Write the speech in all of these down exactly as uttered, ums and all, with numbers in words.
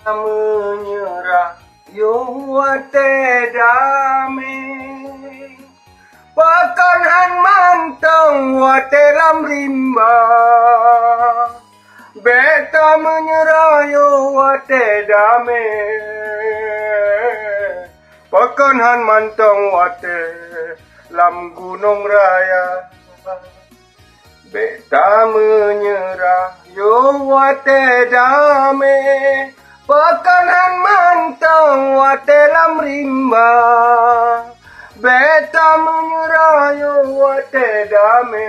menyerah yo wate dame pakan han mantang wate lam rimba beta menyerah yo wate dame pakan han mantang wate lam gunung raya beta menyerah yo wate dame pakan han mantang wate lam rimba beta menyerah yo wate dame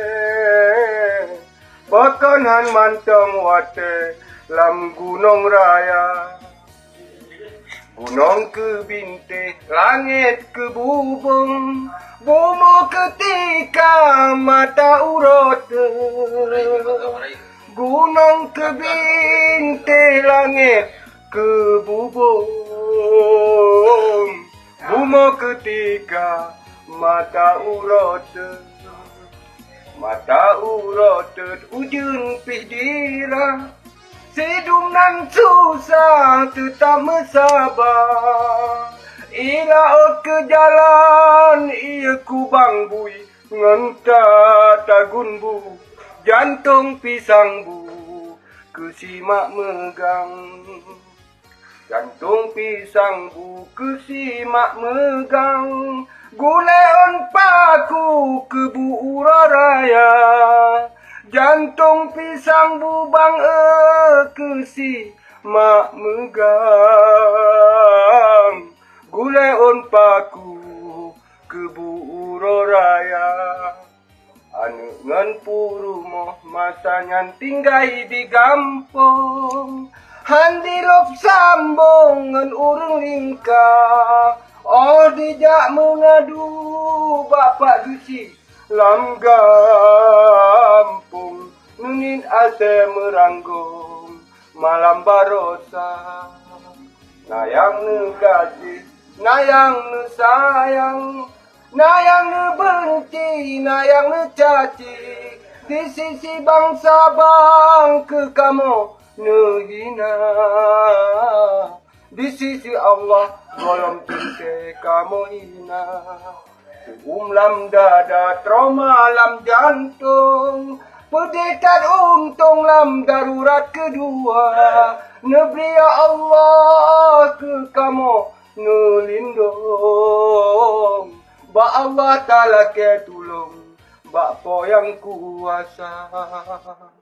pakan han mantang wate lam gunung raya gunung ke bintih langit ke bubung bumi ketika mata urut gunung ke bintih langit ke bubung bumi ketika mata urut mata urut ujung pidira sedung nan susah tetap mensabar ila ke jalan ia kubang bui ngenta tagun bu jantung pisang bu kesimak megang jantung pisang bu kesimak megang guleon paku ke bu uraraya jantung pisang bu bang e kesi mak megang guleon paku ke bu uraraya anu ngan purumoh masanyan tinggai di gampong handi lop sambong ngan urung lingka oh dijak mengadu bapak dusi lam gampung nunin ase meranggong malam barosa nayang ne kasih nayang ne sayang nayang ne benci nayang ne caci di sisi bangsa bang ke kamu ne hina di sisi Allah golong tingke kamu hina umlam dada trauma lam jantung pendekat untung lam darurat kedua neberi Allah ke kamu nulindung ba Allah Ta'ala ke tulung ba po yang kuasa